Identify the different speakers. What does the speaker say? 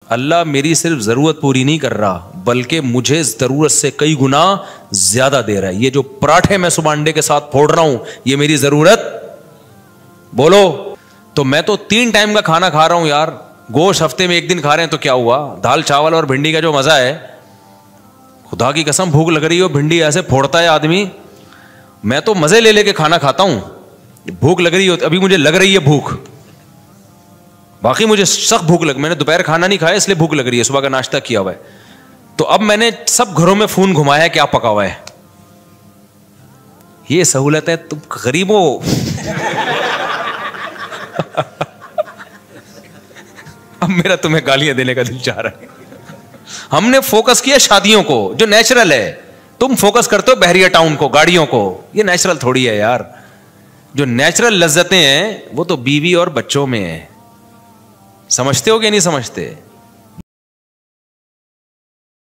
Speaker 1: अल्लाह मेरी सिर्फ ज़रूरत पूरी नहीं कर रहा, बल्कि मुझे ज़रूरत से कई गुना ज़्यादा दे रहा है। ये जो पराठे मैं सुबह अंडे के साथ फोड़ रहा हूं, ये मेरी ज़रूरत, बोलो। तो मैं तो 3 टाइम का खाना खा रहा हूं यार। गोश्त हफ्ते में 1 दिन खा रहे हैं तो क्या हुआ? दाल चावल और भिंडी का जो मज़ा है, खुदा की कसम भूख लग रही हो, भिंडी ऐसे फोड़ता है आदमी। मैं तो मज़े ले लेके खाना खाता हूं। भूख लग रही हो, अभी मुझे लग रही है भूख, बाकी मुझे सख्त भूख लग, मैंने दोपहर खाना नहीं खाया इसलिए भूख लग रही है, सुबह का नाश्ता किया हुआ है। तो अब मैंने सब घरों में फोन घुमाया है क्या पका हुआ है। ये सहूलत है तुम गरीबों। अब मेरा तुम्हें गालियां देने का दिल चाह रहा है। हमने फोकस किया शादियों को, जो नेचुरल है। तुम फोकस करते हो बहरिया टाउन को, गाड़ियों को। ये नेचुरल थोड़ी है यार। जो नेचुरल लज्जतें हैं वो तो बीवी और बच्चों में है। समझते हो कि नहीं समझते?